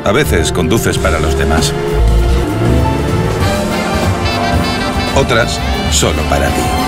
A veces conduces para los demás. Otras, solo para ti.